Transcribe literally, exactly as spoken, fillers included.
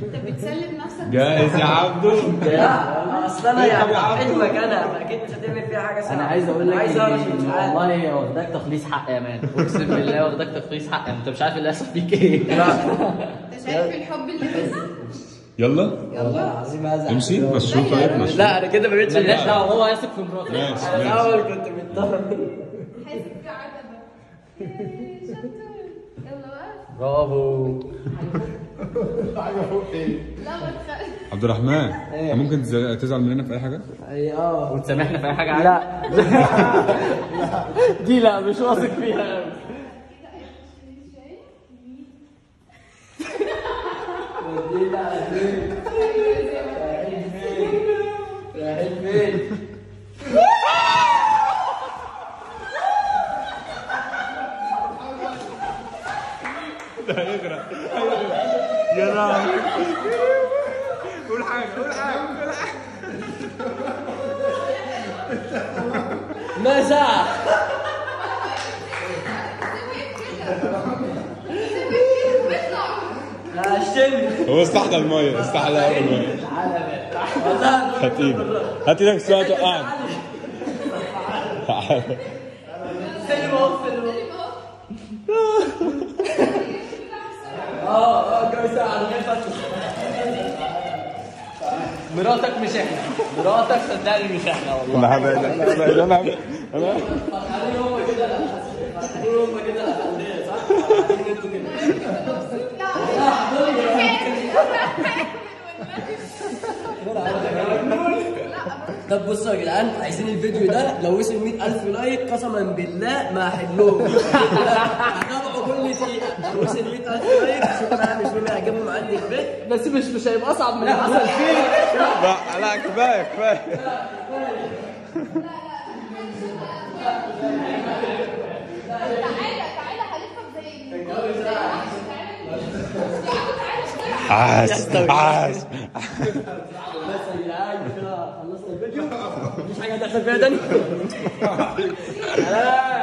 انت بتسلم نفسك. جاهز يا عبدو؟ لا اصل انا يعني حلمك انا اكيد مش هتعمل فيها حاجه صعبه. انا عايز اقول لك عايز اعرف إن مش عارف. والله واخداك تخليص حق يا مان، اقسم بالله واخداك تخليص حق، انت مش عارف اللي هيحصل فيك ايه. انت شايف الحب اللي بينا؟ يلا والله العظيم هزعل. امشي مشروط طيب مشروط. لا انا كده ما بقتش مالناش دعوه، هو هيثق في مراته. ماشي انا ماشي. الاول كنت مضطر. حاسس بعجبك. إيه، شطور. يلا بقى. برافو. لا ما تخافش. عبد الرحمن ممكن تز- تزعل مننا في اي حاجه؟ اي اه وتسامحنا في اي حاجه عادي؟ لا دي لا مش واثق فيها قوي. رايحين فين؟ ده هيغرق هيغرق يا لهوي. قول حاجه قول حاجه قول حاجه. مسح. هشتمني. هو استحلى الميه استحلى قوي الميه. والله هات ايدك هات ايدك سوا توقعني. تعالى. سلم اهو سلم اهو. اه اه جو ساعة غير فترة. مراتك مش احنا، مراتك صدقني مش احنا والله. انا هبعد انا انا انا فرحانين هم كده لا فرحانين هم كده لا خليه صح؟ فرحانين انتوا كده. طب بصوا يا جدعان عايزين الفيديو ده لو وصل مية ألف لايك قسما بالله ما هحلوه. هتابعوا كل دقيقة لو وصل مية ألف لايك شوفوا انا هعمل فيلم هجيبهم عندي البيت. بس مش مش هيبقى اصعب من اللي حصل فيه. لا لا كفايه كفايه. تعالى تعالى هلفك زي عاش عاش. بس يا جدعان كده خلصنا الفيديو مفيش حاجة هتحصل فيها تاني.